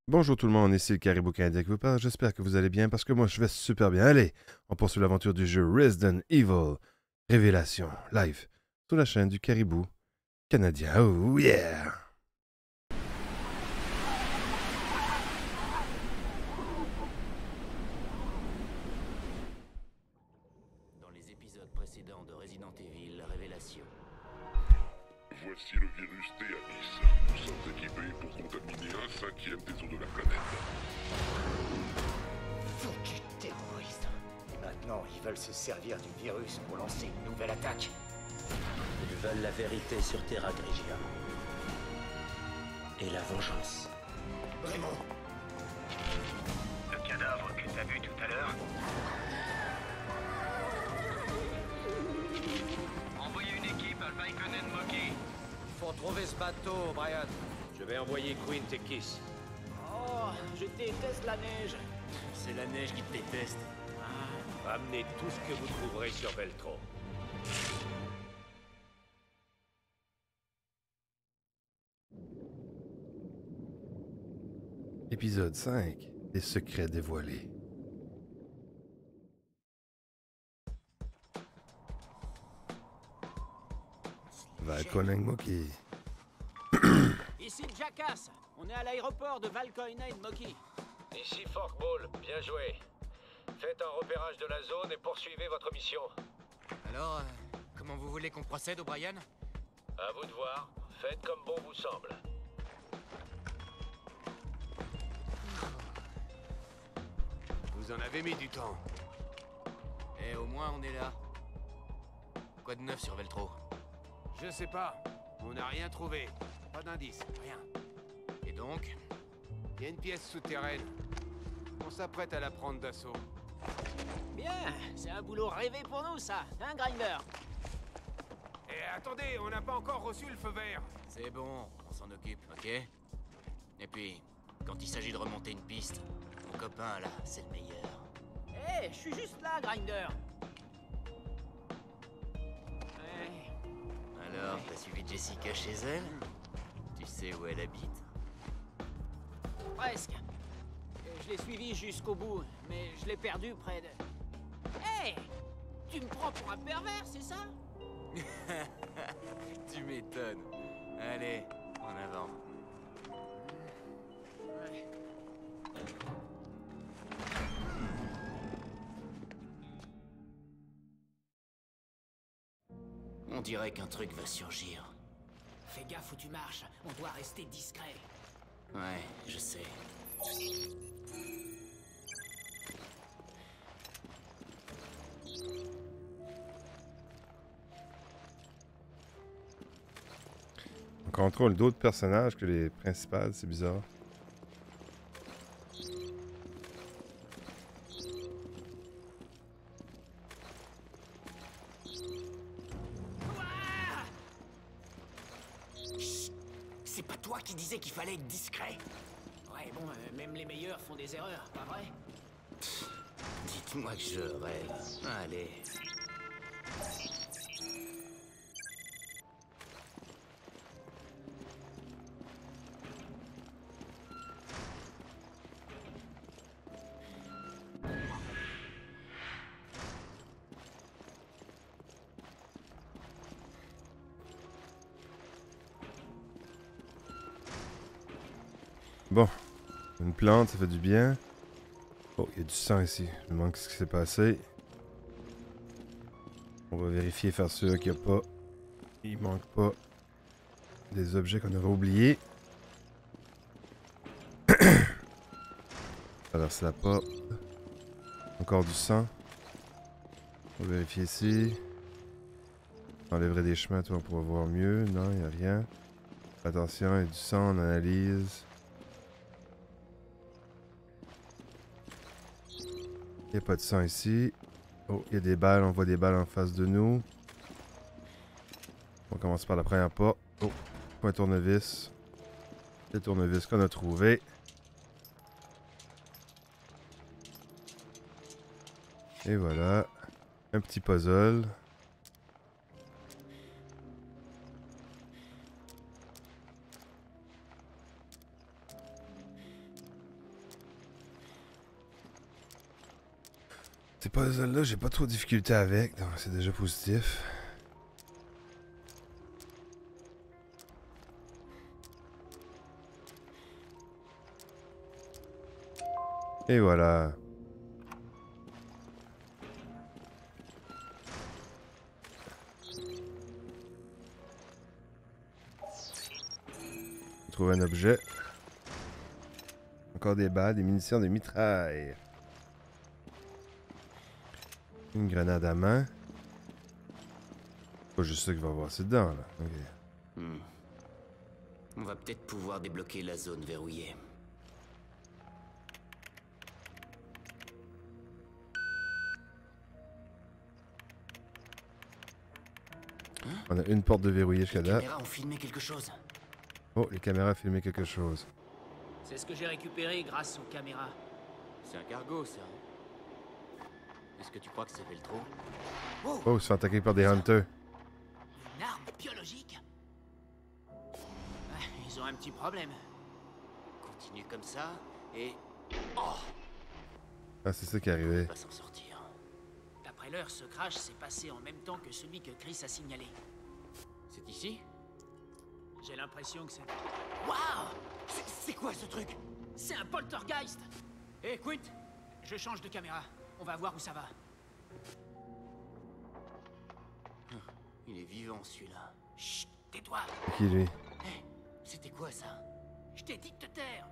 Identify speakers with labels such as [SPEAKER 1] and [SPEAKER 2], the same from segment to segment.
[SPEAKER 1] Bonjour tout le monde, ici le Caribou Canadien qui vous parle. J'espère que vous allez bien parce que moi je vais super bien. Allez, on poursuit l'aventure du jeu Resident Evil Révélation live sur la chaîne du Caribou Canadien. Oh yeah!
[SPEAKER 2] Dans les épisodes précédents de Resident Evil Révélation.
[SPEAKER 3] Voici le virus T-Abyss. Nous sommes équipés pour contaminer un cinquième des eaux de la planète.
[SPEAKER 2] Foutu terroriste.
[SPEAKER 4] Et maintenant, ils veulent se servir du virus pour lancer une nouvelle attaque.
[SPEAKER 2] Ils veulent la vérité sur Terra Grigia. Et la vengeance.
[SPEAKER 4] Raymond! Le cadavre que t'as vu tout à l'heure?
[SPEAKER 5] Envoyez une équipe à Vaikonen Moki. Faut trouver ce bateau, Brian. Je vais envoyer Quint et Kiss.
[SPEAKER 4] Oh, je déteste la neige.
[SPEAKER 2] C'est la neige qui te déteste.
[SPEAKER 5] Ramenez tout ce que vous trouverez sur Veltro.
[SPEAKER 1] Épisode 5, les secrets dévoilés. Valkonen Moki.
[SPEAKER 6] Ici le Jackass. On est à l'aéroport de Valkoinen Moki.
[SPEAKER 5] Ici Forkball, bien joué. Faites un repérage de la zone et poursuivez votre mission.
[SPEAKER 7] Alors, comment vous voulez qu'on procède, O'Brien?
[SPEAKER 5] À vous de voir. Faites comme bon vous semble.
[SPEAKER 7] Vous en avez mis du temps. Et au moins, on est là. Quoi de neuf sur Veltro?
[SPEAKER 5] Je sais pas. On n'a rien trouvé. Pas d'indice, rien.
[SPEAKER 7] Et donc?
[SPEAKER 5] Il y a une pièce souterraine. On s'apprête à la prendre d'assaut.
[SPEAKER 6] Bien, c'est un boulot rêvé pour nous, ça, hein, Grinder?
[SPEAKER 5] Et attendez, on n'a pas encore reçu le feu vert.
[SPEAKER 7] C'est bon, on s'en occupe, ok? Et puis, quand il s'agit de remonter une piste, mon copain, là, c'est le meilleur.
[SPEAKER 6] Je suis juste là, Grinder. Ouais.
[SPEAKER 7] Alors, t'as suivi Jessica chez elle? Tu sais où elle habite?
[SPEAKER 6] Presque. Je l'ai suivi jusqu'au bout, mais je l'ai perdu près de... Tu me prends pour un pervers, c'est ça?
[SPEAKER 7] Tu m'étonnes. Allez, en avant.
[SPEAKER 6] Ouais.
[SPEAKER 2] On dirait qu'un truc va surgir.
[SPEAKER 6] Fais gaffe où tu marches, on doit rester discret.
[SPEAKER 2] Ouais, je sais.
[SPEAKER 1] On contrôle d'autres personnages que les principales, c'est bizarre.
[SPEAKER 4] C'est pas toi qui disais qu'il fallait être discret?
[SPEAKER 6] Ouais, bon, même les meilleurs font des erreurs, pas vrai?
[SPEAKER 2] Dites-moi que je rêve. Allez.
[SPEAKER 1] Bon, une plante, ça fait du bien. Oh, il y a du sang ici. Je me demande ce qui s'est passé. On va vérifier, faire sûr qu'il n'y a pas... Il manque pas des objets qu'on aurait oubliés. Traverser la porte. Encore du sang. On va vérifier ici. On enlèverait des chemins, toi, on pourra voir mieux. Non, il n'y a rien. Attention, il y a du sang, on analyse. Il n'y a pas de sang ici. Oh, il y a des balles, on voit des balles en face de nous. On commence par la première porte. Oh, point tournevis. Le tournevis qu'on a trouvé. Et voilà. Un petit puzzle. Ces puzzles-là, j'ai pas trop de difficulté avec, donc c'est déjà positif. Et voilà. On trouve un objet. Encore des balles, des munitions, des mitrailles. Une grenade à main. Pas juste ça qu'il va y avoir, c'est dedans là. Ok.
[SPEAKER 2] On va peut-être pouvoir débloquer la zone verrouillée.
[SPEAKER 1] On a une porte de verrouillée jusqu'à
[SPEAKER 2] Les
[SPEAKER 1] date.
[SPEAKER 2] caméras ont filmé quelque chose.
[SPEAKER 1] Oh, les caméras filmaient quelque chose.
[SPEAKER 6] C'est ce que j'ai récupéré grâce aux caméras.
[SPEAKER 2] C'est un cargo, ça. Est-ce que tu crois que ça fait le trou?
[SPEAKER 1] Oh, ils se font attaquer par des hunters.
[SPEAKER 6] Une arme biologique? Ils ont un petit problème.
[SPEAKER 2] Continue comme ça, et...
[SPEAKER 1] Ah, c'est ça qui est arrivé.
[SPEAKER 2] On va s'en sortir.
[SPEAKER 6] D'après l'heure, ce crash s'est passé en même temps que celui que Chris a signalé.
[SPEAKER 2] C'est ici?
[SPEAKER 6] J'ai l'impression que c'est... Waouh!
[SPEAKER 2] C'est quoi ce truc?
[SPEAKER 6] C'est un poltergeist! Hé, Quint! Je change de caméra. On va voir où ça va.
[SPEAKER 2] Il est vivant, celui-là.
[SPEAKER 6] Chut! Tais-toi!
[SPEAKER 1] Qui lui?
[SPEAKER 2] Hé, c'était quoi, ça?
[SPEAKER 6] Je t'ai dit de te taire!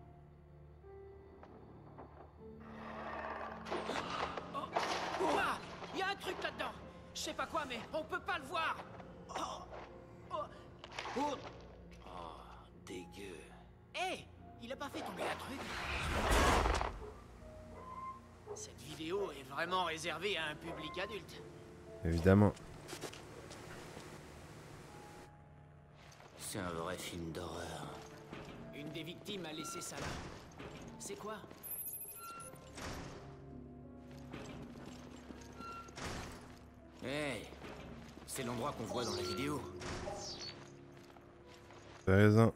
[SPEAKER 6] Oh! Ouah! Il y a un truc là-dedans! Je sais pas quoi, mais on peut pas le voir! Oh!
[SPEAKER 2] Dégueu.
[SPEAKER 6] Hé! Il a pas fait tomber un truc? Cette vidéo est vraiment réservée à un public adulte.
[SPEAKER 1] Évidemment.
[SPEAKER 2] C'est un vrai film d'horreur.
[SPEAKER 6] Une des victimes a laissé ça là. C'est quoi?
[SPEAKER 2] Hé! C'est l'endroit qu'on voit dans la vidéo.
[SPEAKER 1] T'as raison.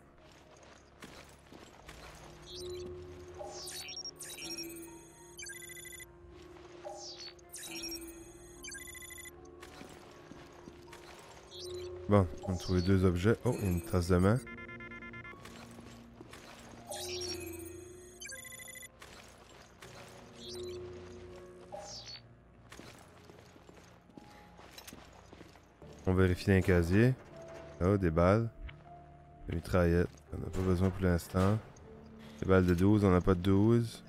[SPEAKER 1] Bon, on a trouvé deux objets. Oh, il y a une trace de main. On vérifie un casier. Oh, des balles. Des mitraillettes. On n'a pas besoin pour l'instant. Des balles de 12, on n'a pas de 12.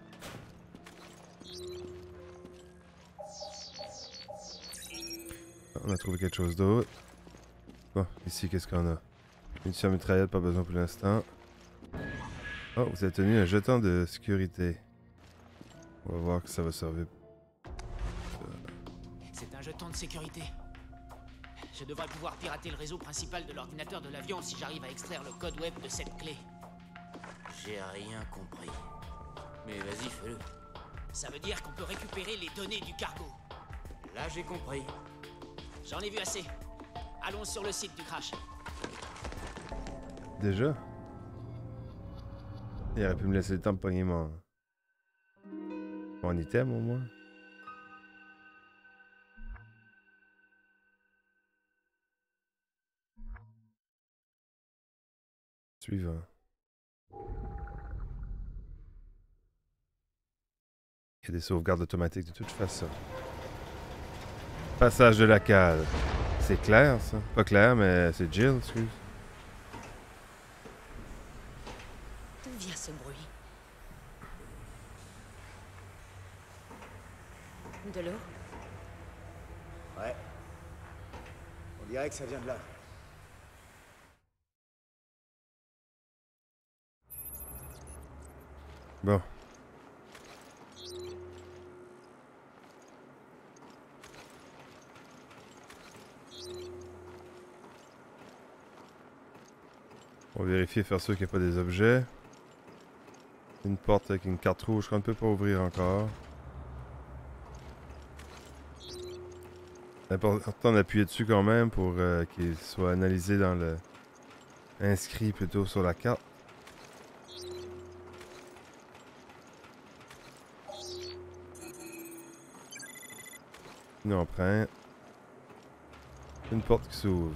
[SPEAKER 1] On a trouvé quelque chose d'autre. Bon, ici, qu'est-ce qu'on a? Munitions mitraillette, pas besoin pour l'instant. Oh, vous avez tenu un jeton de sécurité. On va voir que ça va servir.
[SPEAKER 6] C'est un jeton de sécurité. Je devrais pouvoir pirater le réseau principal de l'ordinateur de l'avion si j'arrive à extraire le code web de cette clé.
[SPEAKER 2] J'ai rien compris. Mais vas-y, fais-le.
[SPEAKER 6] Ça veut dire qu'on peut récupérer les données du cargo.
[SPEAKER 2] Là, j'ai compris.
[SPEAKER 6] J'en ai vu assez. Allons sur le site du crash.
[SPEAKER 1] Déjà? Il aurait pu me laisser le temps de pogner mon item au moins. Suivant. Il y a des sauvegardes automatiques de toute façon. Passage de la cale. C'est clair ça? Pas clair, mais c'est Jill, excuse.
[SPEAKER 8] D'où vient ce bruit? De l'eau?
[SPEAKER 9] Ouais. On dirait que ça vient de là.
[SPEAKER 1] Bon. On va vérifier, faire sûr qu'il n'y a pas des objets. Une porte avec une carte rouge qu'on ne peut pas ouvrir encore. C'est important d'appuyer dessus quand même pour qu'il soit analysé dans le... inscrit plutôt sur la carte. Une empreinte. Une porte qui s'ouvre.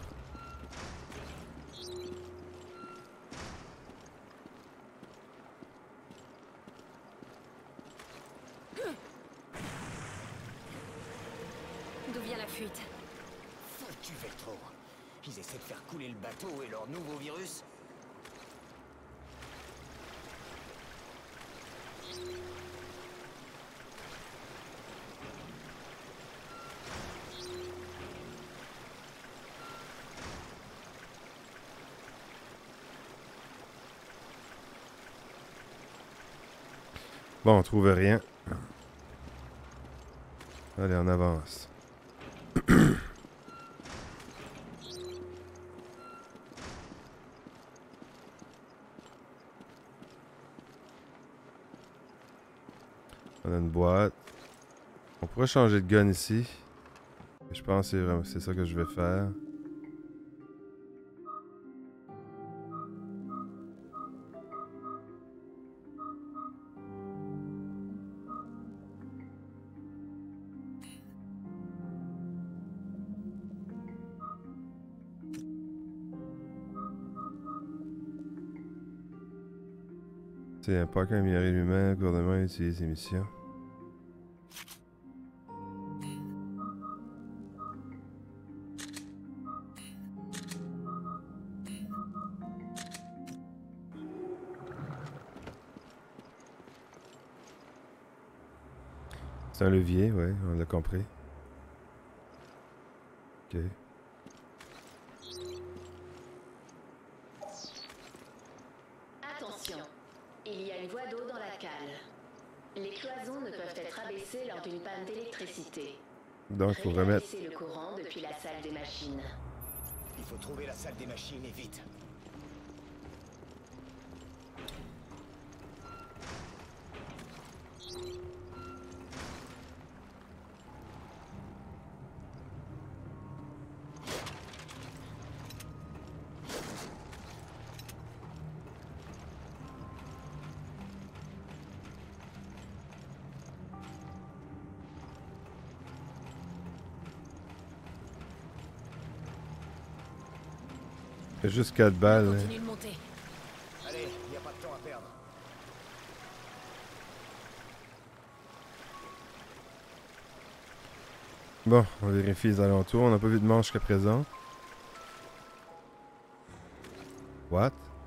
[SPEAKER 8] D'où vient la fuite?
[SPEAKER 9] Tu fais trop. Ils essaient de faire couler le bateau et leur nouveau virus.
[SPEAKER 1] Bon, on trouve rien. Allez, on avance. On a une boîte. On pourrait changer de gun ici. Je pense que c'est ça que je vais faire. C'est un parc amélioré lui-même, le gouvernement utilise ses missions. C'est un levier, ouais, on l'a compris. Ok.
[SPEAKER 10] Attention, il y a une voie d'eau dans la cale. Les cloisons ne peuvent être abaissées lors d'une panne d'électricité.
[SPEAKER 1] Donc, il faut remettre.
[SPEAKER 10] Rétablissez le courant depuis la salle des machines.
[SPEAKER 9] Il faut trouver la salle des machines et vite.
[SPEAKER 1] Il y a juste 4 balles.
[SPEAKER 8] Continue de monter.
[SPEAKER 9] Allez, il n'y a pas de temps à perdre.
[SPEAKER 1] Bon, on vérifie les alentours. On n'a pas vu de manche jusqu'à présent. What?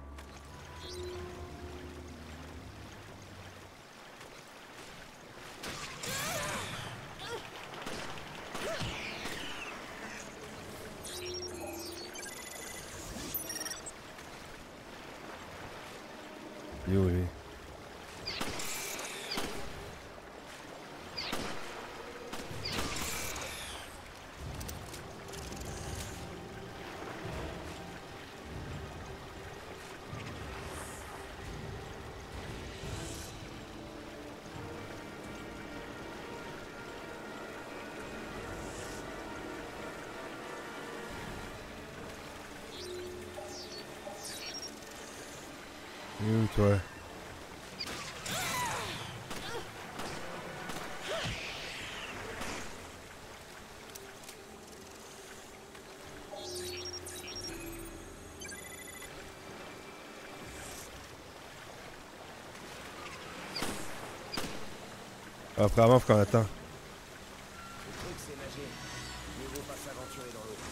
[SPEAKER 1] Yo, lui. Où, toi? Après, avant, faut qu'on attend.
[SPEAKER 9] Le truc, c'est nager. Mieux vaut pas s'aventurer dans l'eau.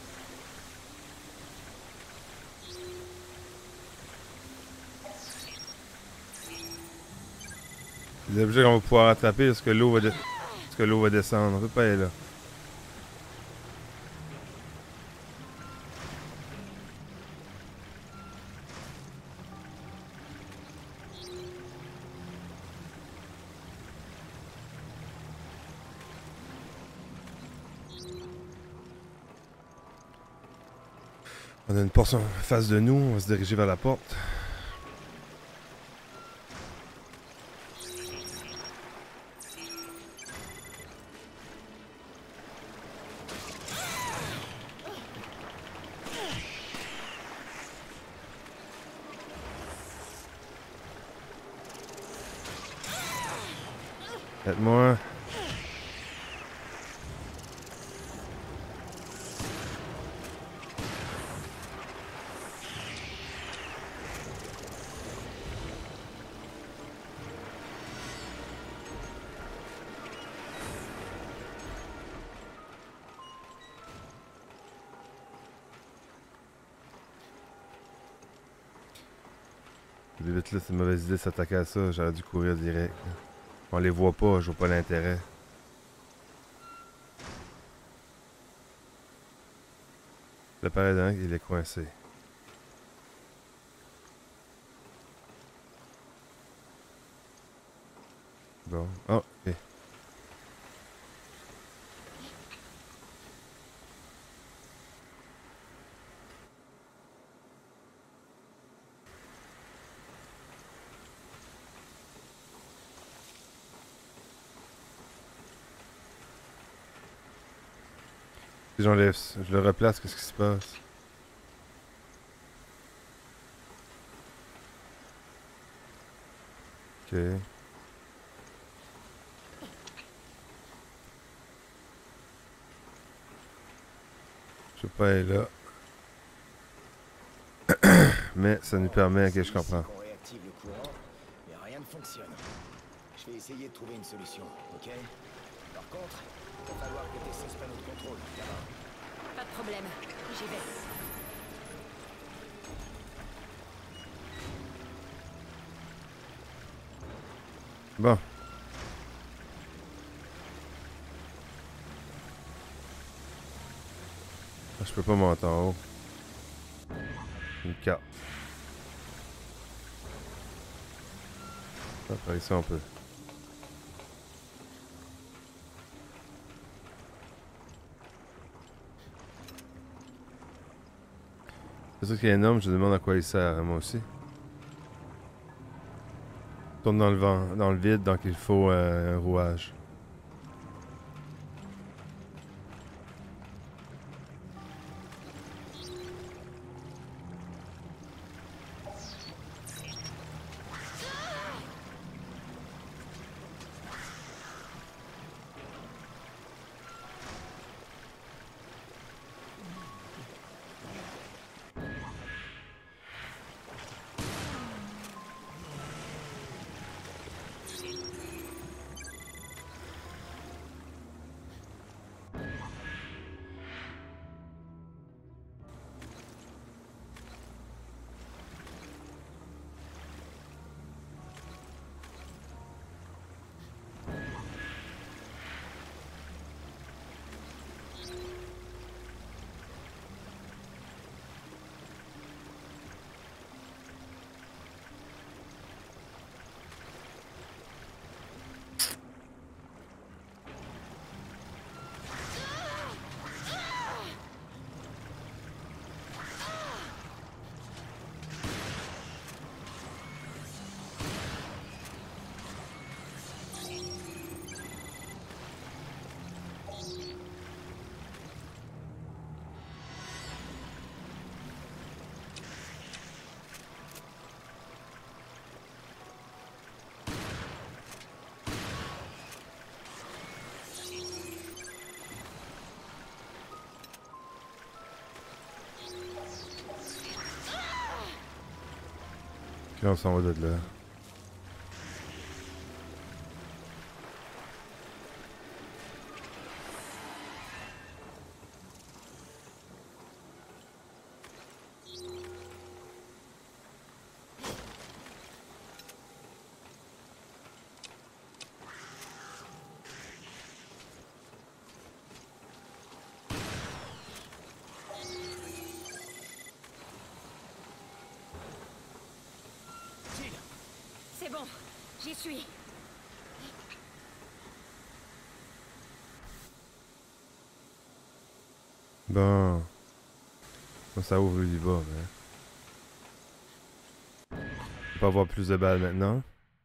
[SPEAKER 1] Les objets qu'on va pouvoir attraper, est-ce que l'eau va, est-ce que l'eau va descendre? On peut pas aller là. On a une porte en face de nous, on va se diriger vers la porte. Aide-moi. Ces bébites là, c'est une mauvaise idée de s'attaquer à ça. J'aurais dû courir direct. On les voit pas, je vois pas l'intérêt. Le paradin, il est coincé. Bon. Oh, ok. Si j'enlève, je le replace, qu'est-ce qui se passe? Ok. Je peux pas aller là. Mais ça nous permet, ok, je comprends.
[SPEAKER 9] On réactive le courant, mais rien ne fonctionne. Je vais essayer de trouver une solution, ok? Par contre, il va falloir que tu aies ce panneau de contrôle, là-bas.
[SPEAKER 8] Pas de problème, j'y vais.
[SPEAKER 1] Bon. Ah, je peux pas monter en haut. Une carte. Ah, par ici on peut. C'est sûr qu'il y a un homme, je me demande à quoi il sert, moi aussi. Tourne dans le vent, dans le vide, donc il faut un rouage. Puis on s'en va de là.
[SPEAKER 8] C'est bon, j'y suis.
[SPEAKER 1] Bon. Ça ouvre du bas, mais... On peut avoir plus de balles maintenant.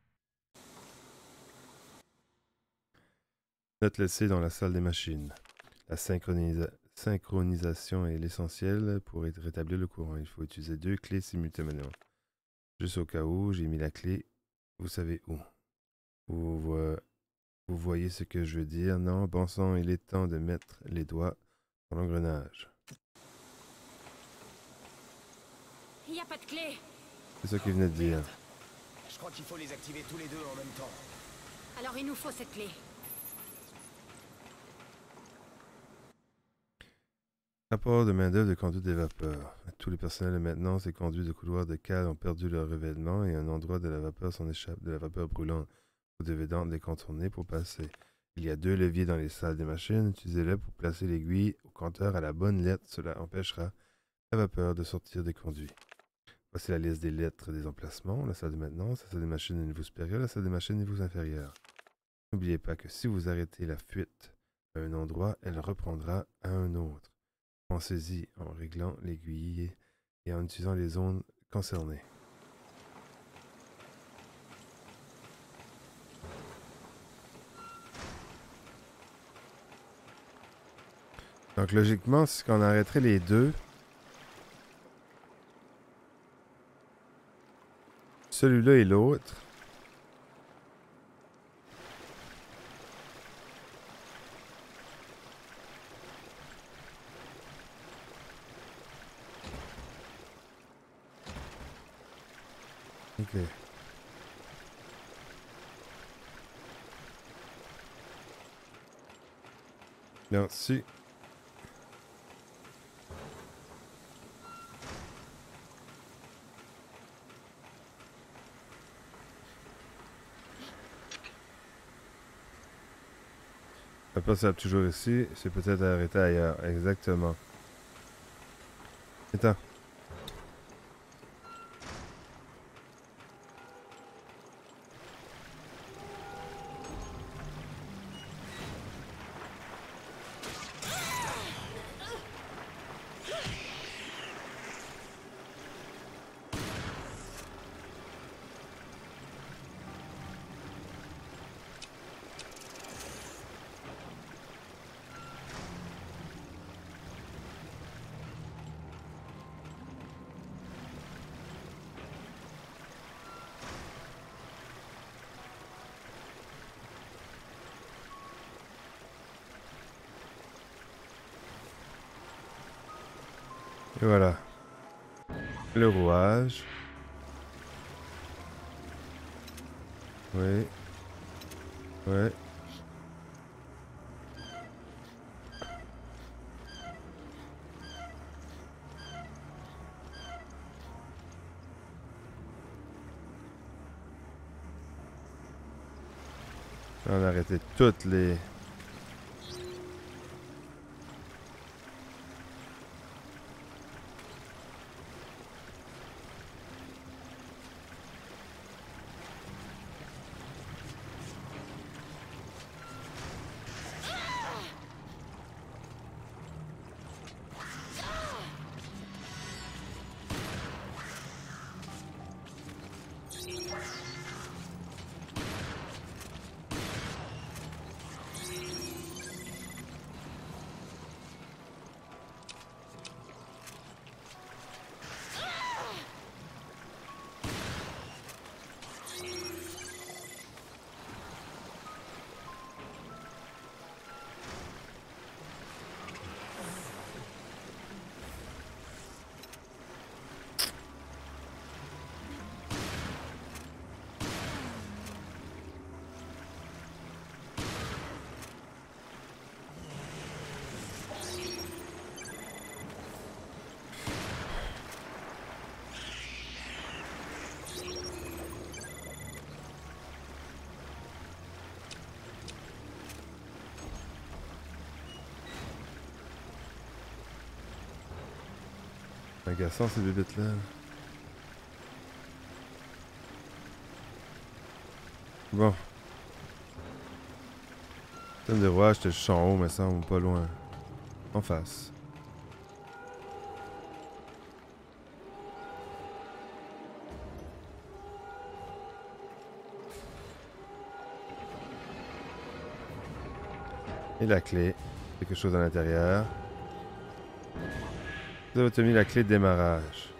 [SPEAKER 1] Note laissée dans la salle des machines. La synchronisation est l'essentiel pour rétablir le courant. Il faut utiliser 2 clés simultanément. Juste au cas où, j'ai mis la clé. Vous savez où. Vous voyez ce que je veux dire? Non, bon sang, il est temps de mettre les doigts dans l'engrenage.
[SPEAKER 8] Il n'y a pas de clé.
[SPEAKER 1] C'est ça qu'il venait de dire.
[SPEAKER 9] Je crois qu'il faut les activer tous les deux en même temps.
[SPEAKER 8] Alors il nous faut cette clé.
[SPEAKER 1] Rapport de main-d'œuvre de conduite des vapeurs. Tous les personnels de maintenance et conduits de couloirs de cale ont perdu leur revêtement et un endroit de la vapeur s'en échappe de la vapeur brûlante. Vous devez donc les contourner pour passer. Il y a 2 leviers dans les salles des machines. Utilisez-les pour placer l'aiguille au compteur à la bonne lettre. Cela empêchera la vapeur de sortir des conduits. Voici la liste des lettres des emplacements. La salle de maintenance, la salle des machines au niveau supérieur, la salle des machines au niveau inférieur. N'oubliez pas que si vous arrêtez la fuite à un endroit, elle reprendra à un autre. Pensez-y en réglant l'aiguille et en utilisant les zones concernées. Donc logiquement, si on arrêterait les deux, celui-là et l'autre, ok. Bien, si. La place est toujours ici, c'est peut-être arrêté ailleurs, exactement. Attends. Et voilà. Le rouage. Oui. Ouais. On a arrêté toutes les... Agaçant ces bébites-là. Bon. Thème de rouage, j'étais juste en haut, mais ça, on pas loin. En face. Et la clé. Quelque chose à l'intérieur. Vous avez obtenu la clé de démarrage.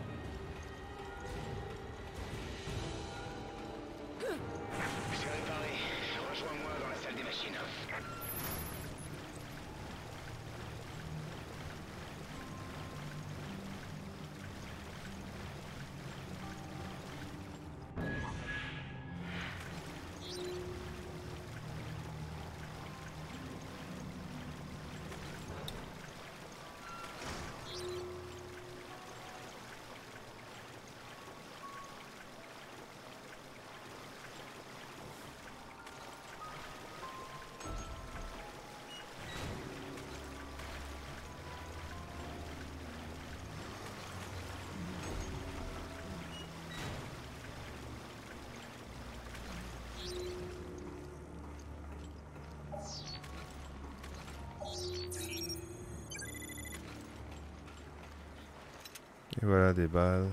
[SPEAKER 9] C'est réparé. Rejoins-moi dans la salle des machines.
[SPEAKER 1] Et voilà, des balles.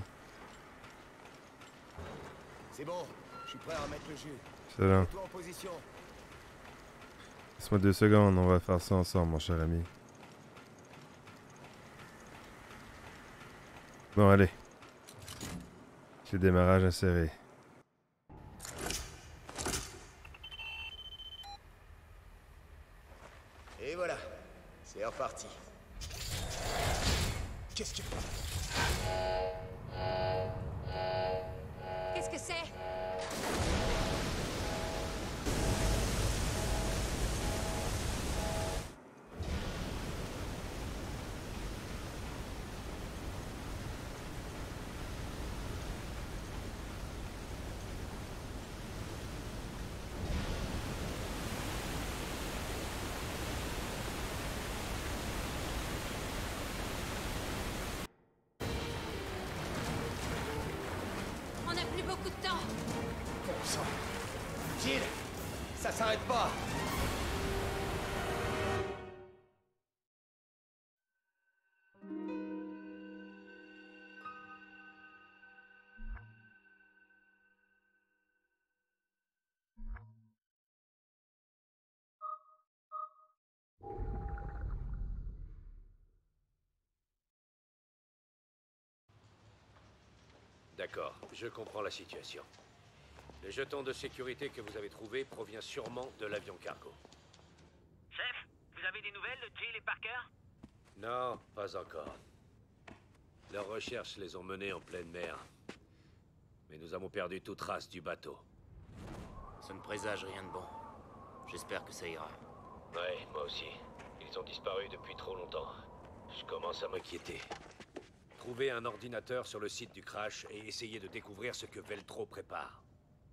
[SPEAKER 9] C'est bon, je suis prêt à remettre le jus.
[SPEAKER 1] Excellent.
[SPEAKER 9] Mets-toi en position.
[SPEAKER 1] Laisse-moi 2 secondes, on va faire ça ensemble, mon cher ami. Bon, allez. C'est le démarrage inséré.
[SPEAKER 9] Et voilà, c'est reparti. Qu'est-ce que...
[SPEAKER 8] Qu'est-ce que c'est? On n'a plus beaucoup de temps.
[SPEAKER 9] Bon sang. Jill, ça s'arrête pas.
[SPEAKER 5] D'accord, je comprends la situation. Le jeton de sécurité que vous avez trouvé provient sûrement de l'avion cargo.
[SPEAKER 4] Chef, vous avez des nouvelles de Jill et Parker?
[SPEAKER 5] Non, pas encore. Leurs recherches les ont menés en pleine mer. Mais nous avons perdu toute trace du bateau.
[SPEAKER 2] Ça ne présage rien de bon. J'espère que ça ira.
[SPEAKER 5] Ouais, moi aussi. Ils ont disparu depuis trop longtemps. Je commence à m'inquiéter. Trouvez un ordinateur sur le site du crash et essayez de découvrir ce que Veltro prépare.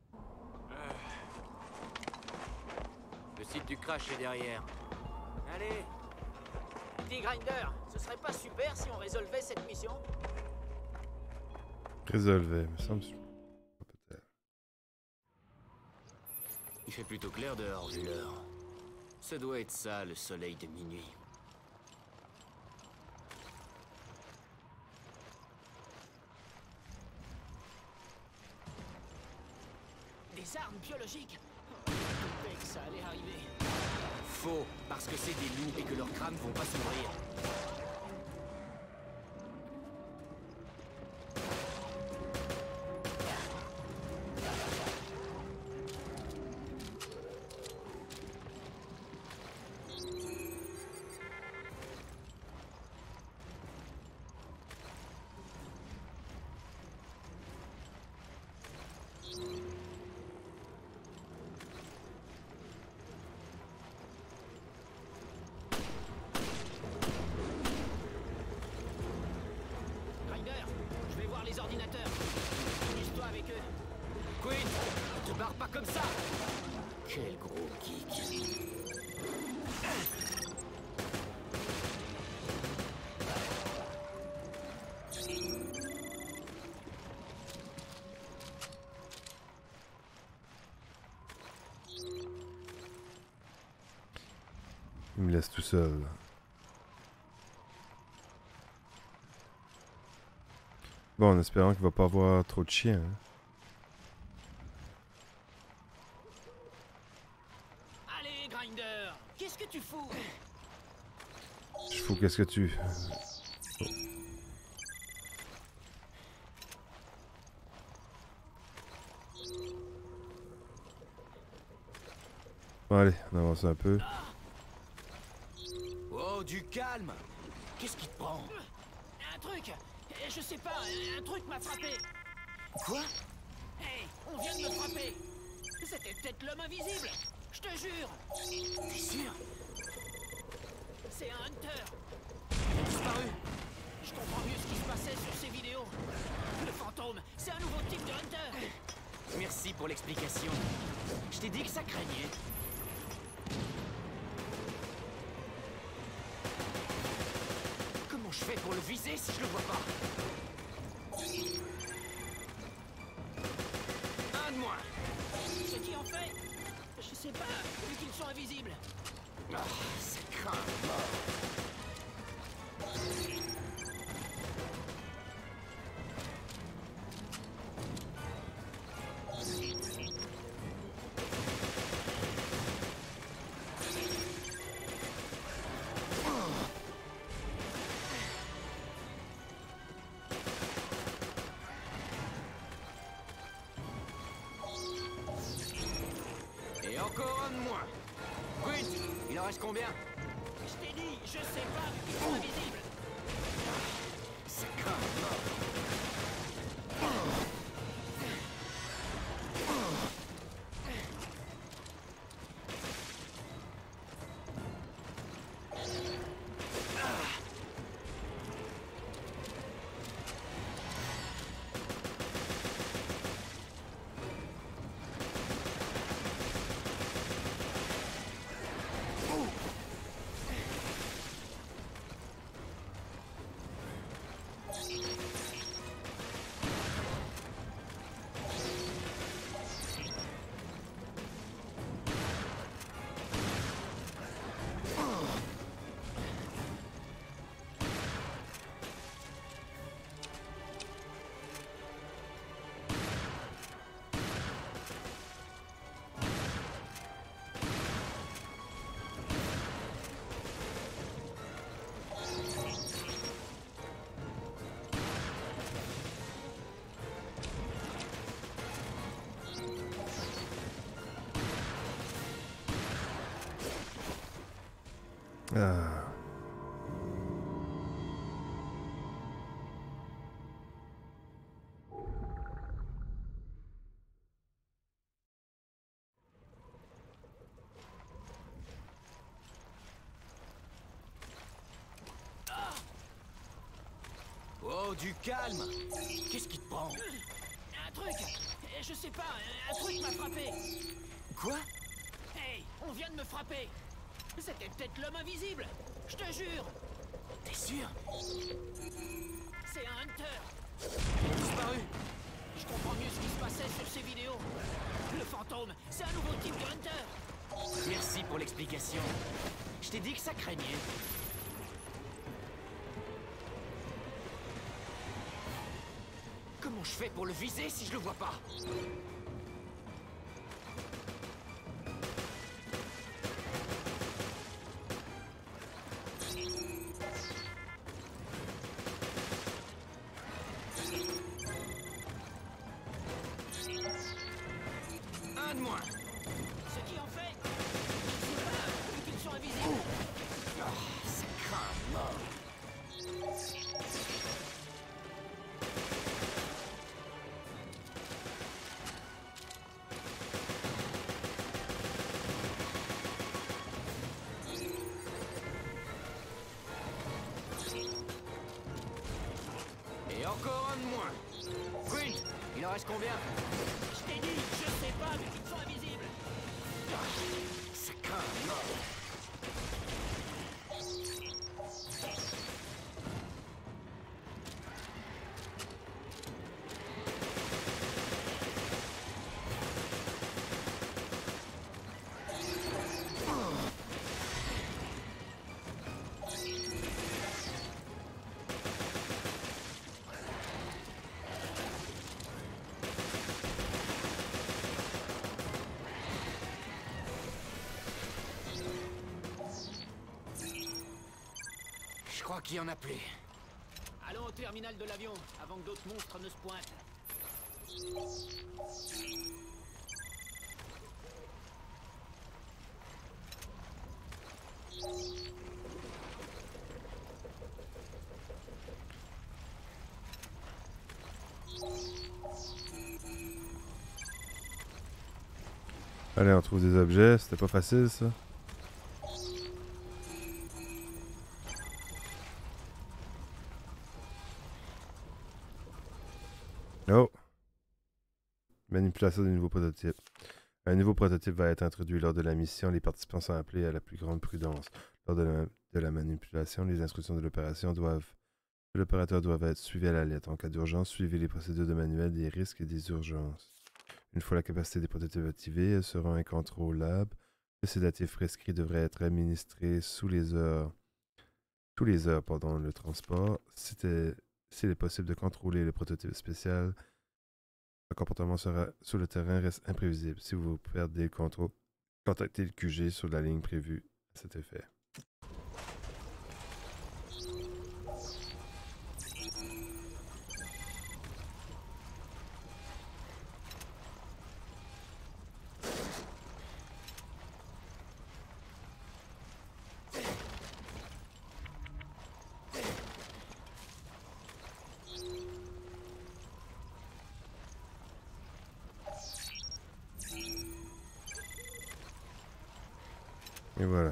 [SPEAKER 2] Le site du crash est derrière.
[SPEAKER 6] Allez. Dis Grinder, ce serait pas super si on résolvait cette mission?
[SPEAKER 1] Résolvé, me semble. Peut-être.
[SPEAKER 2] Il fait plutôt clair dehors vu l'heure. Ça doit être ça, le soleil de minuit.
[SPEAKER 6] Des armes biologiques? Oh, je savais que ça allait arriver.
[SPEAKER 2] Faux, parce que c'est des loups et que leurs crânes vont pas s'ouvrir.
[SPEAKER 6] Les ordinateurs. Amuse-toi avec eux.
[SPEAKER 2] Quinn, ne te barre pas comme ça. Quel gros geek.
[SPEAKER 1] Il me laisse tout seul. Bon, en espérant qu'il va pas avoir trop de chiens. Hein.
[SPEAKER 6] Allez, Grinder, qu'est-ce que tu fous?
[SPEAKER 1] Je fous, qu'est-ce que tu... Oh. Bon, allez, on avance un peu.
[SPEAKER 2] Oh, du calme. Qu'est-ce qui te prend?
[SPEAKER 6] Un truc. Je sais pas, un truc m'a frappé.
[SPEAKER 2] Quoi?
[SPEAKER 6] Hey, on vient de me frapper. C'était peut-être l'homme invisible. Je te jure.
[SPEAKER 2] T'es sûr?
[SPEAKER 6] C'est un hunter. Il a disparu. Je comprends mieux ce qui se passait sur ces vidéos. Le fantôme, c'est un nouveau type de hunter.
[SPEAKER 2] Merci pour l'explication. Je t'ai dit que ça craignait. Comment je fais pour le viser si je le vois pas? Un de moins.
[SPEAKER 6] Ce qui en fait, je sais pas, vu qu'ils sont invisibles.
[SPEAKER 2] Ah, ça craint.
[SPEAKER 7] encore un de moins. Quint, il en reste combien?
[SPEAKER 6] Je t'ai dit, je sais pas, ils sont invisibles.
[SPEAKER 9] Ça craint mort.
[SPEAKER 1] Ah.
[SPEAKER 9] Oh, du calme. Qu'est-ce qui te prend?
[SPEAKER 6] Un truc, je sais pas, un truc m'a frappé.
[SPEAKER 9] Quoi?
[SPEAKER 6] Hey, on vient de me frapper. C'était peut-être l'homme invisible, je te jure.
[SPEAKER 9] T'es sûr?
[SPEAKER 6] C'est un Hunter.
[SPEAKER 9] Il a disparu.
[SPEAKER 6] Je comprends mieux ce qui se passait sur ces vidéos. Le fantôme, c'est un nouveau type de Hunter.
[SPEAKER 9] Merci pour l'explication. Je t'ai dit que ça craignait. Comment je fais pour le viser si je le vois pas? Un de moins.
[SPEAKER 6] Ce qui en fait, je sais pas, vu qu'ils sont invisibles.
[SPEAKER 9] Ah, ça craint mort.
[SPEAKER 7] Et encore un de moins. Quint, il en reste combien?
[SPEAKER 6] Je t'ai dit, je sais pas, vu qu'ils sont invisibles.
[SPEAKER 9] Ça craint mort.
[SPEAKER 7] Je crois qu'il y en a plus.
[SPEAKER 6] Allons au terminal de l'avion, avant que d'autres monstres ne se pointent.
[SPEAKER 1] Allez, on trouve des objets. C'était pas facile, ça. Oh! Manipulation du nouveau prototype. Un nouveau prototype va être introduit lors de la mission. Les participants sont appelés à la plus grande prudence. Lors de la manipulation, les instructions de l'opérateur doivent être suivies à la lettre. En cas d'urgence, suivez les procédures de manuel des risques et des urgences. Une fois la capacité des prototypes activée, elles seront incontrôlables. Le sédatif prescrit devrait être administré tous les heures pendant le transport. S'il est possible de contrôler le prototype spécial, le comportement sur le terrain reste imprévisible. Si vous perdez le contrôle, contactez le QG sur la ligne prévue à cet effet. Et voilà.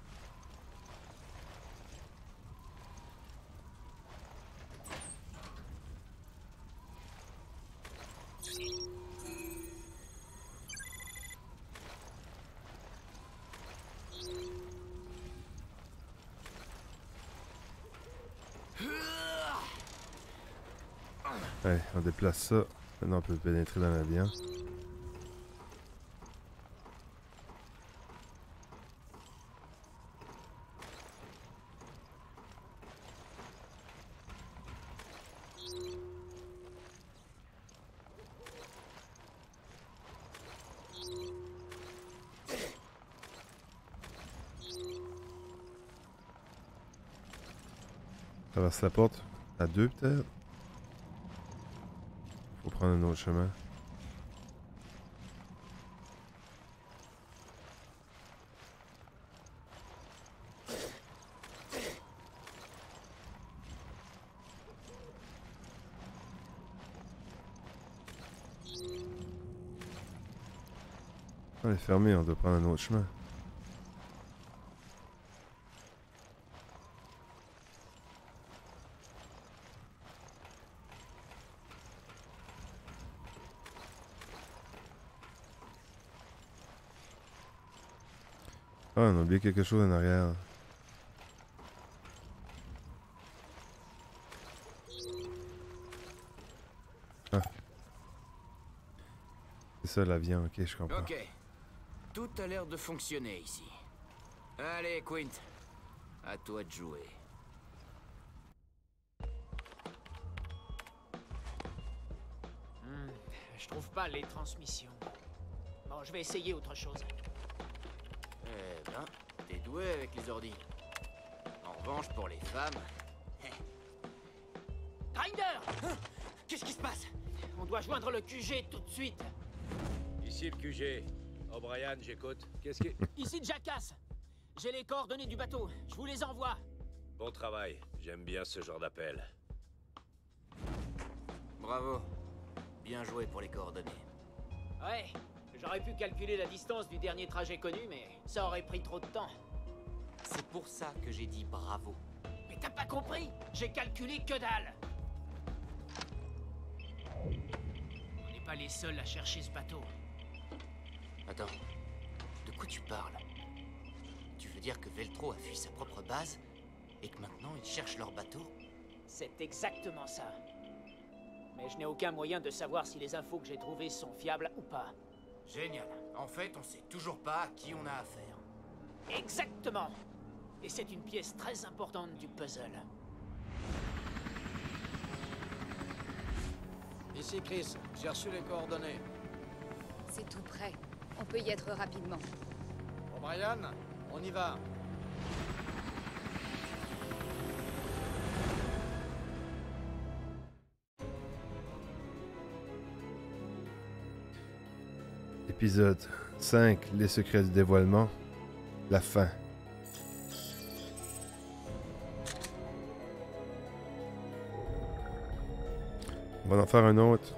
[SPEAKER 1] Allez, on déplace ça. Maintenant, on peut pénétrer dans l'avion. Traverse la porte. À deux, peut-être? Faut prendre un autre chemin. On est fermé, on doit prendre un autre chemin. Ah, on a oublié quelque chose en arrière. Ah. C'est ça l'avion, ok, je comprends.
[SPEAKER 9] Ok. Tout a l'air de fonctionner ici. Allez, Quint. À toi de jouer.
[SPEAKER 6] Je trouve pas les transmissions. Bon, je vais essayer autre chose.
[SPEAKER 9] Eh ben, t'es doué avec les ordis. En revanche, pour les femmes...
[SPEAKER 6] Grinder! Qu'est-ce qui se passe? On doit joindre le QG tout de suite.
[SPEAKER 5] Ici le QG. O'Brien, j'écoute. Qu'est-ce qui...
[SPEAKER 6] Ici Jackass. J'ai les coordonnées du bateau. Je vous les envoie.
[SPEAKER 5] Bon travail. J'aime bien ce genre d'appel.
[SPEAKER 9] Bravo. Bien joué pour les coordonnées.
[SPEAKER 6] Ouais, j'aurais pu calculer la distance du dernier trajet connu, mais ça aurait pris trop de temps.
[SPEAKER 9] C'est pour ça que j'ai dit bravo.
[SPEAKER 6] Mais t'as pas compris? J'ai calculé que dalle. On n'est pas les seuls à chercher ce bateau.
[SPEAKER 9] Attends, de quoi tu parles? Tu veux dire que Veltro a fui sa propre base et que maintenant ils cherchent leur bateau?
[SPEAKER 6] C'est exactement ça. Mais je n'ai aucun moyen de savoir si les infos que j'ai trouvées sont fiables ou pas.
[SPEAKER 9] Génial. En fait, on sait toujours pas à qui on a affaire.
[SPEAKER 6] Exactement. Et c'est une pièce très importante du puzzle.
[SPEAKER 2] Ici Chris, j'ai reçu les coordonnées.
[SPEAKER 8] C'est tout prêt. On peut y être rapidement.
[SPEAKER 2] O'Brien, on y va.
[SPEAKER 1] Épisode 5, les secrets du dévoilement. La fin. On va en faire un autre.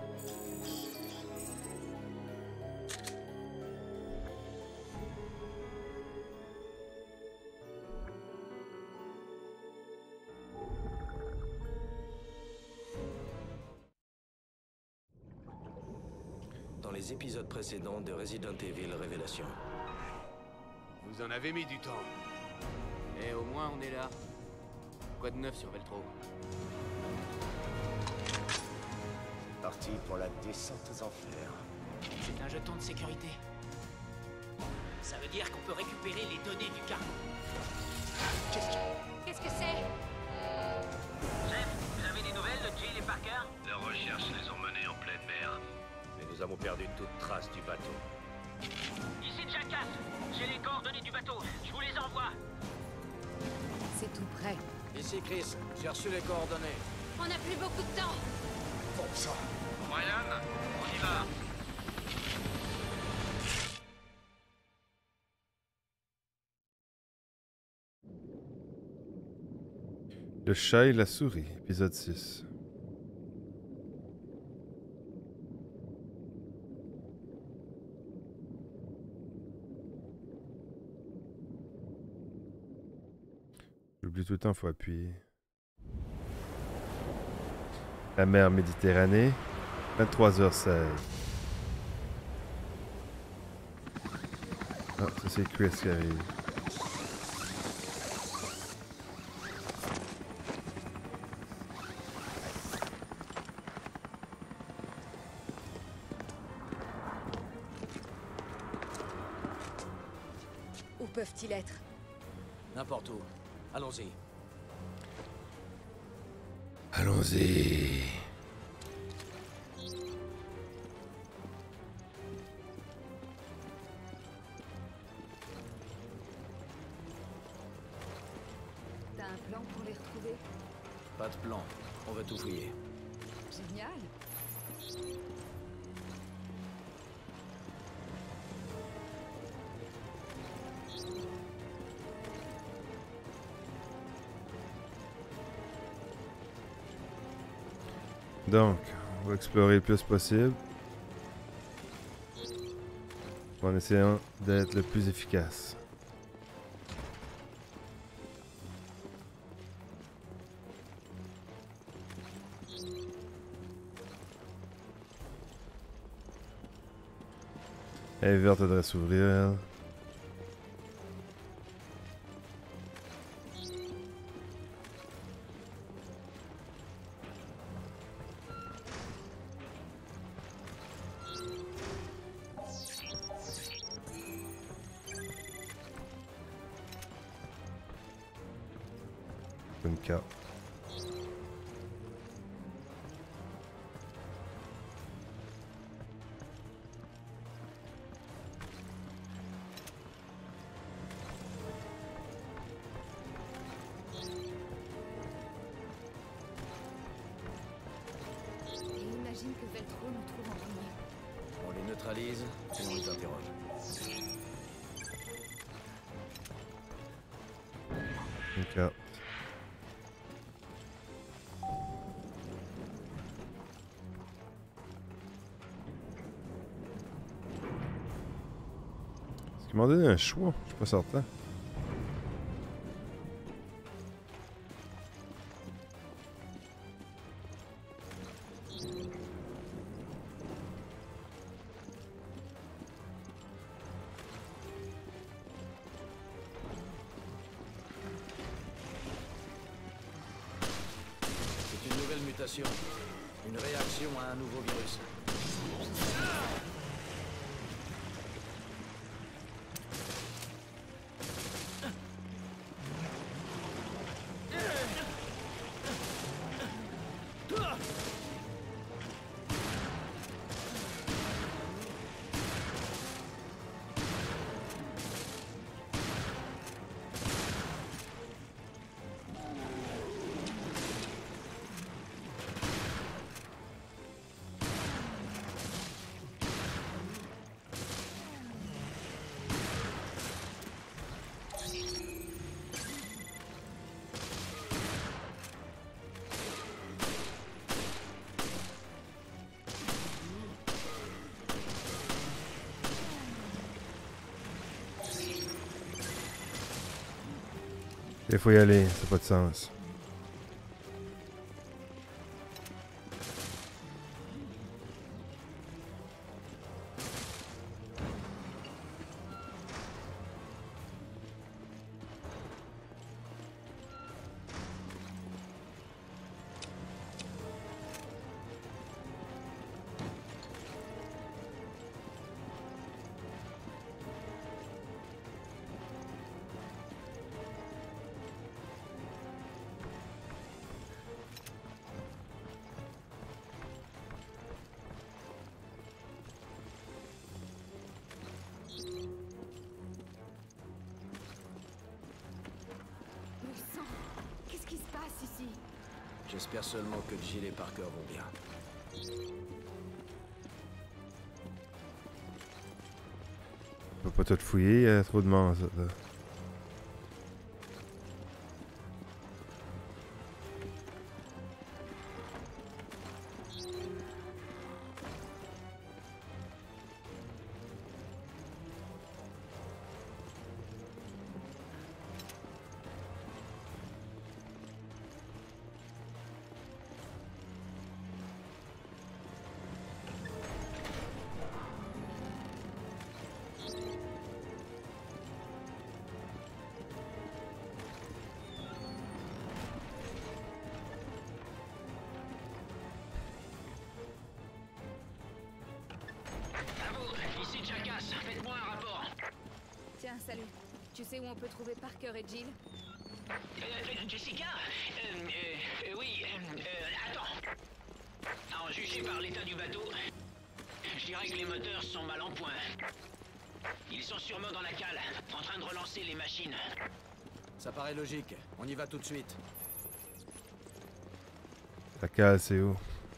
[SPEAKER 11] Dans les épisodes précédents de Resident Evil Révélation.
[SPEAKER 7] Vous en avez mis du temps.
[SPEAKER 9] Et au moins on est là. Quoi de neuf sur Veltro?
[SPEAKER 12] Parti pour la descente aux enfers.
[SPEAKER 6] C'est un jeton de sécurité. Ça veut dire qu'on peut récupérer les données du cargo.
[SPEAKER 8] Qu'est-ce que c'est?
[SPEAKER 6] Chef, vous avez des nouvelles de Jill et Parker?
[SPEAKER 5] Leurs recherches les ont menés en pleine mer. Mais nous avons perdu toute trace du bateau.
[SPEAKER 6] Ici Jackass. J'ai les coordonnées du bateau. Je vous les envoie.
[SPEAKER 8] C'est tout prêt.
[SPEAKER 2] Ici Chris, j'ai reçu les coordonnées.
[SPEAKER 8] On n'a plus beaucoup de temps.
[SPEAKER 12] Bon sang.
[SPEAKER 7] Brian, on y va.
[SPEAKER 1] Le chat et la souris, épisode 6. J'oublie tout le temps, faut appuyer. La mer Méditerranée, 23h16. Ah, ça c'est Chris qui arrive.
[SPEAKER 8] Où peuvent-ils être?
[SPEAKER 2] N'importe où. Allons-y.
[SPEAKER 1] Allons-y.
[SPEAKER 8] T'as un plan pour les retrouver?
[SPEAKER 2] Pas de plan. On va tout fouiller.
[SPEAKER 8] Génial.
[SPEAKER 1] Donc, on va explorer le plus possible. En essayant d'être le plus efficace. Elle est verte, elle devrait s'ouvrir, elle. Une carte.
[SPEAKER 8] Et imagine que Veltro nous trouve en premier.
[SPEAKER 2] On les neutralise et on les interroge.
[SPEAKER 1] Une carte. Est-ce qu'il m'a donné un choix? Je suis pas certain.
[SPEAKER 2] C'est une nouvelle mutation. Une réaction à un nouveau virus.
[SPEAKER 1] Il faut y aller, ça n'a pas de sens.
[SPEAKER 8] Le sang. Qu'est-ce qui se passe ici?
[SPEAKER 2] J'espère seulement que Jill et Parker vont bien.
[SPEAKER 1] On peut pas tout fouiller, il y a trop de monde. Là.
[SPEAKER 6] passe. Faites-moi un rapport.
[SPEAKER 8] Tiens, salut. Tu sais où on peut trouver Parker et Jill?
[SPEAKER 6] Jessica oui, attends. En juger par l'état du bateau, je dirais que les moteurs sont mal en point. Ils sont sûrement dans la cale, en train de relancer les machines.
[SPEAKER 9] Ça paraît logique. On y va tout de suite.
[SPEAKER 1] La cale, c'est où?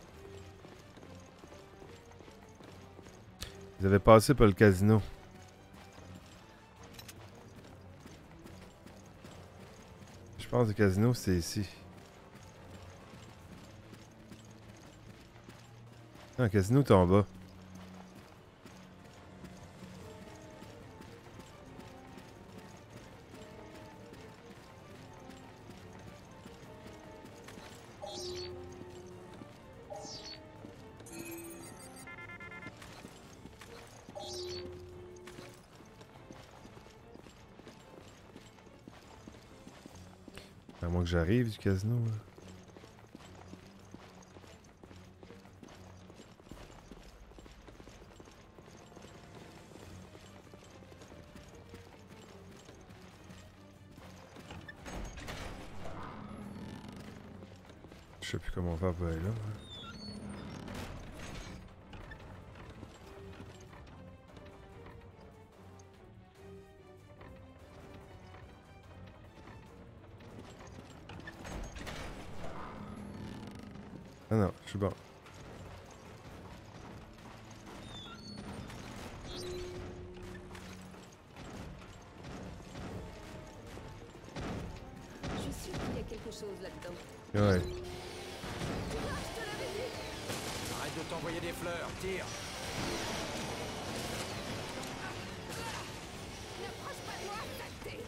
[SPEAKER 1] Ils avaient passé par le casino. Je pense que le casino, c'est ici. Non, le casino est en bas. À moins que j'arrive du casino. Là. Je sais plus comment faire pour aller là. Ah non, je suis bon.
[SPEAKER 8] Je suis sûre qu'il y a quelque chose là-dedans.
[SPEAKER 1] Ouais.
[SPEAKER 9] Arrête de t'envoyer des fleurs, tire.
[SPEAKER 8] N'approche pas de moi, saleté!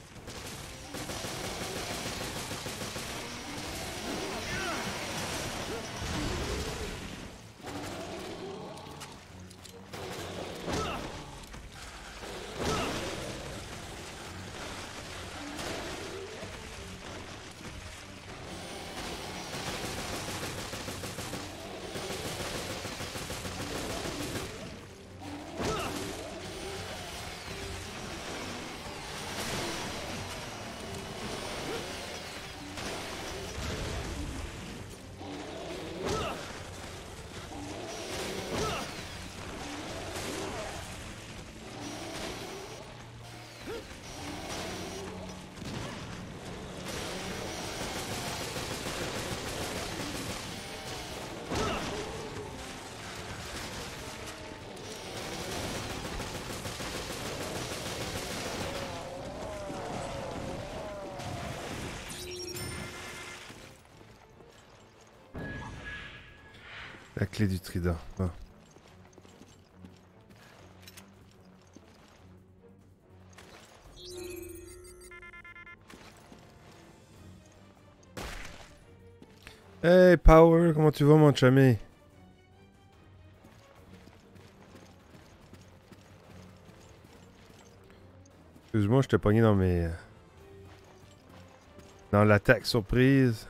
[SPEAKER 1] La clé du trident. Bon. Hey Power, comment tu vas mon chummy? Excuse-moi, je t'ai pogné dans mes... dans l'attaque surprise.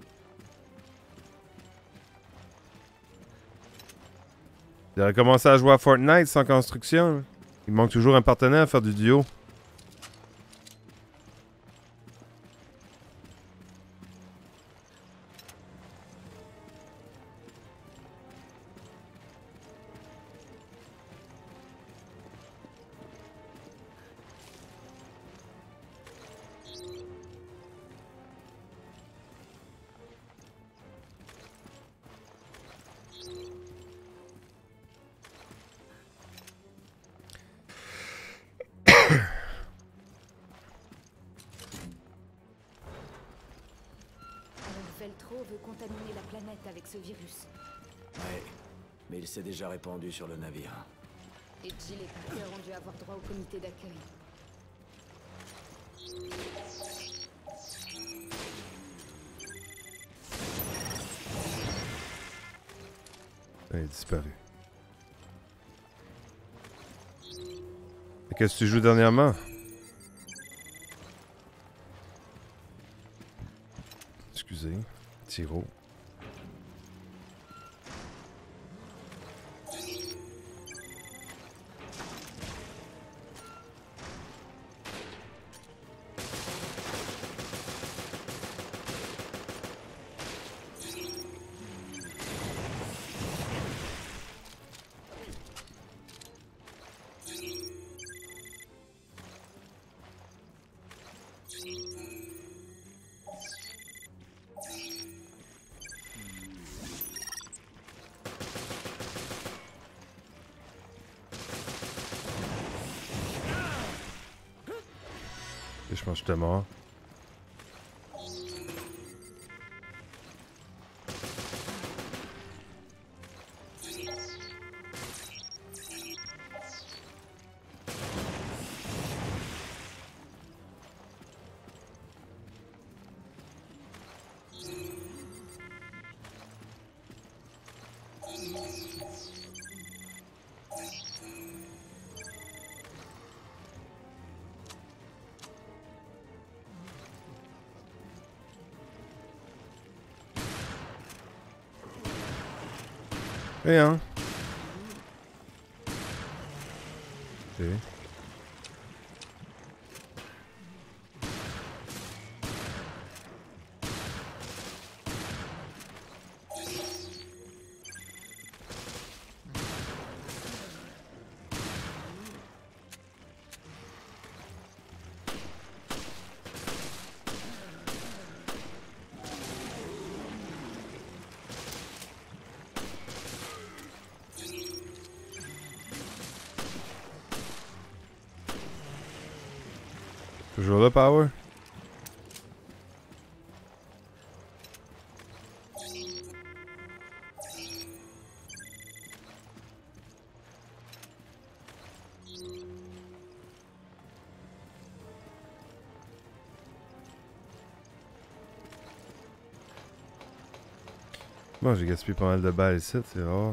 [SPEAKER 1] Il a commencé à jouer à Fortnite sans construction. Il manque toujours un partenaire à faire du duo.
[SPEAKER 8] Veltro veut contaminer la planète avec ce virus.
[SPEAKER 9] Ouais, mais il s'est déjà répandu sur le navire.
[SPEAKER 8] Et Jill et Parker ont dû avoir droit au comité d'accueil.
[SPEAKER 1] Il a disparu. Et qu'est-ce que tu joues dernièrement? Excusez. Tiro. Je pense que j'étais mort. Rien. Ok. Toujours là, Power? Bon, j'ai gaspillé pas mal de balles ici, c'est rare.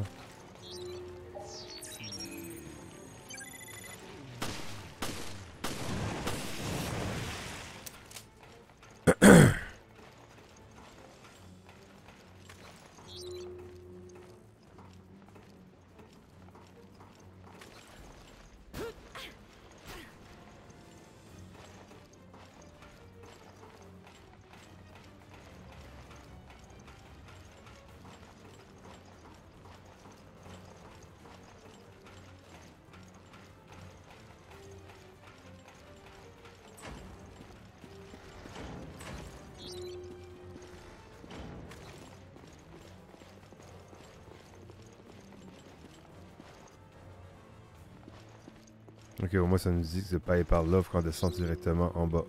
[SPEAKER 1] Ok, au moins ça nous dit que c'est pas aller par là, faut qu'on descende directement en bas.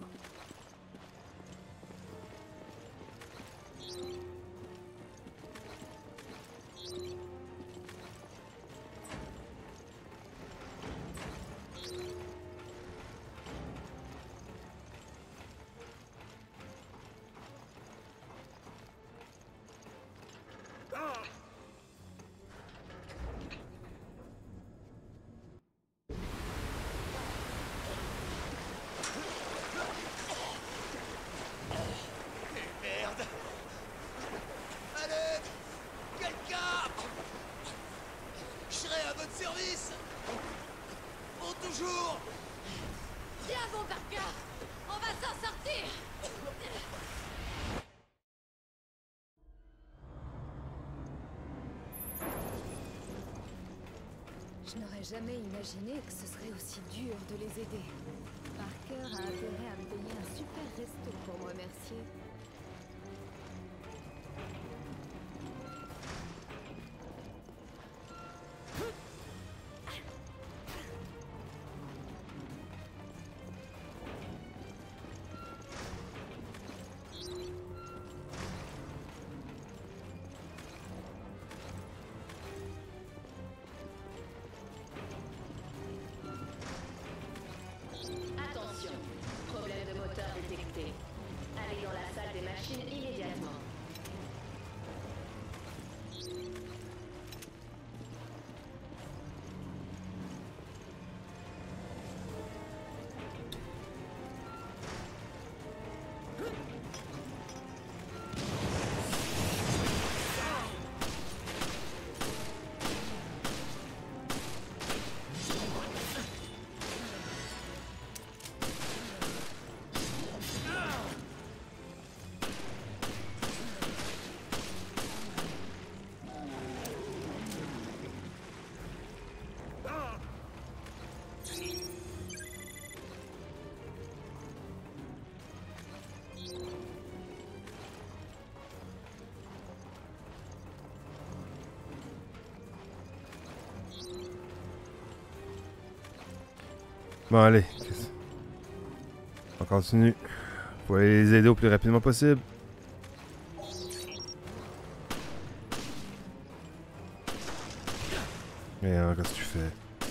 [SPEAKER 8] Je n'aurais jamais imaginé que ce serait aussi dur de les aider. Parker a intérêt à me payer un super resto pour me remercier. Bon, allez.
[SPEAKER 1] On continue. Faut aller les aider au plus rapidement possible. Mais qu'est-ce que tu fais?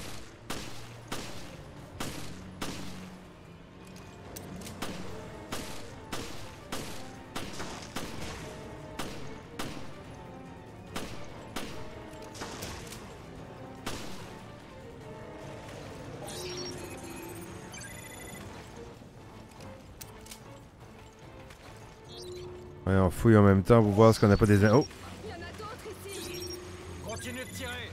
[SPEAKER 1] Ouais, on fouille en même temps pour voir ce qu'on n'a pas des... Oh!
[SPEAKER 8] Il y en a d'autres ici.
[SPEAKER 2] Continue de tirer.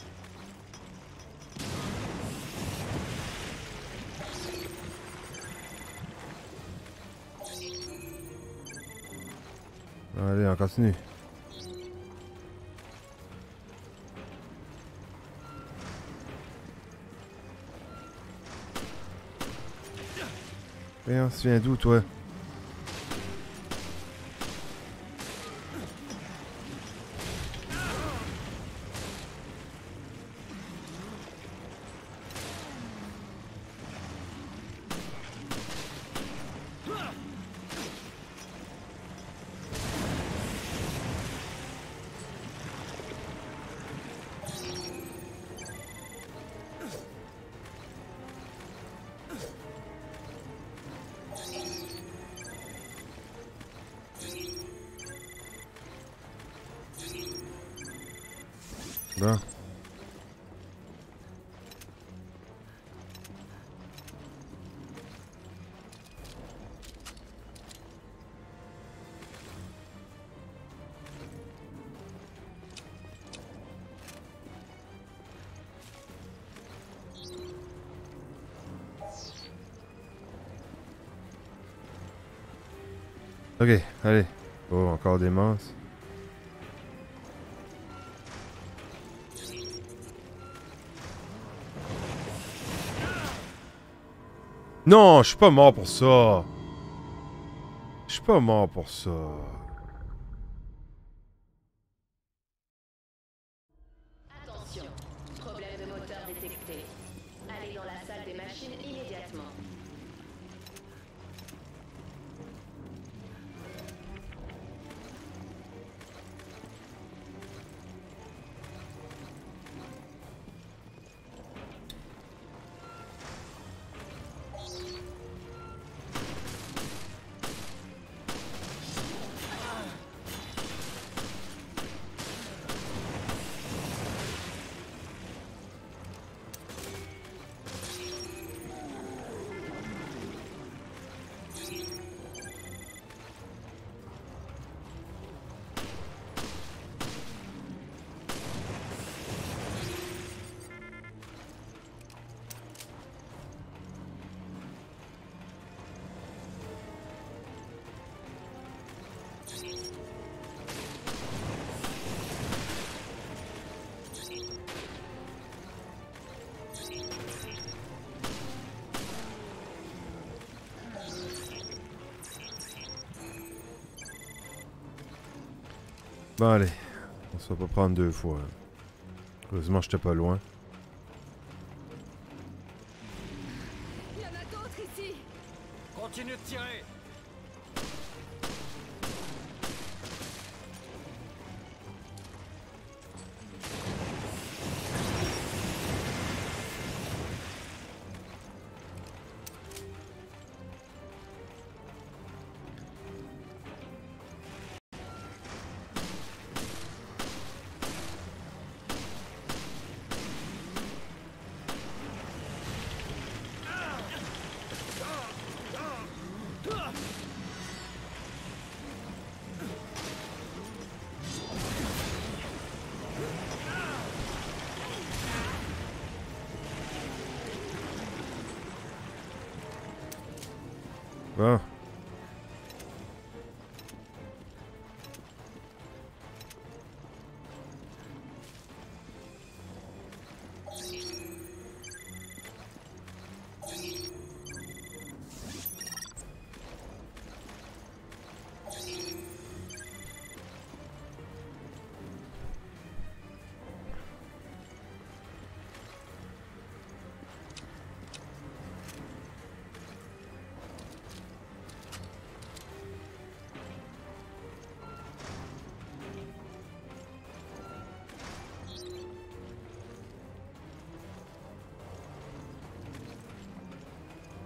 [SPEAKER 1] Allez, on continue. Viens, tu viens d'où, toi? Bon. Ok, allez. Oh, encore des masses. Non, je suis pas mort pour ça. Je suis pas mort pour ça.
[SPEAKER 10] Attention, problème de moteur détecté. Allez dans la salle des machines immédiatement.
[SPEAKER 1] Bon, allez. On se va pas prendre deux fois. Heureusement, j'étais pas loin.
[SPEAKER 8] Il y en a d'autres ici.
[SPEAKER 2] Continue de tirer.
[SPEAKER 1] Bon.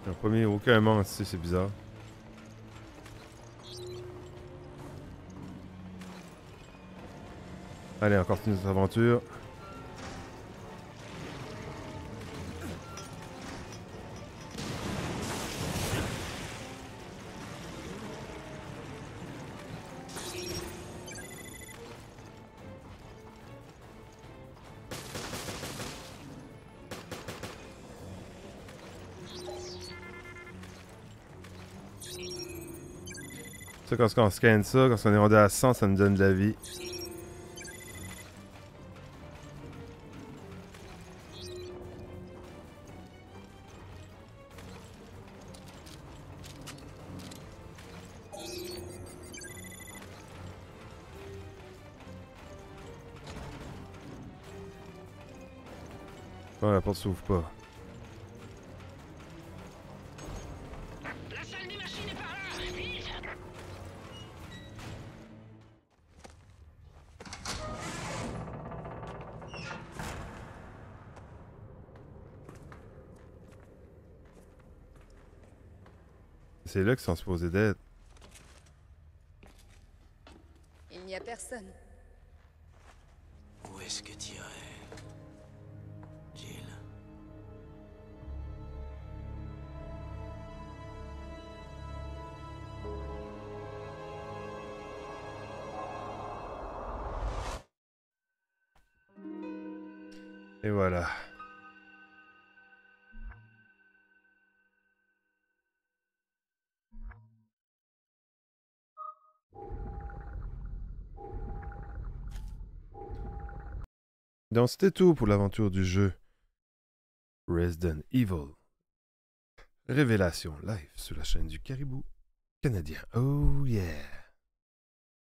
[SPEAKER 1] Ils n'ont pas mis aucun monstre ici, c'est bizarre. Allez, on continue notre aventure. Ça, quand on scanne ça, quand on est rendu à 100, ça nous donne de la vie. Bon, la porte s'ouvre pas.
[SPEAKER 6] La salle des machines est par là! Vite!
[SPEAKER 1] C'est là qu'ils sont supposés d'être.
[SPEAKER 8] Il n'y a personne.
[SPEAKER 11] Où est-ce que tu irais, Jill?
[SPEAKER 1] Et voilà. Donc c'était tout pour l'aventure du jeu Resident Evil. Révélation live sur la chaîne du Caribou canadien. Oh yeah!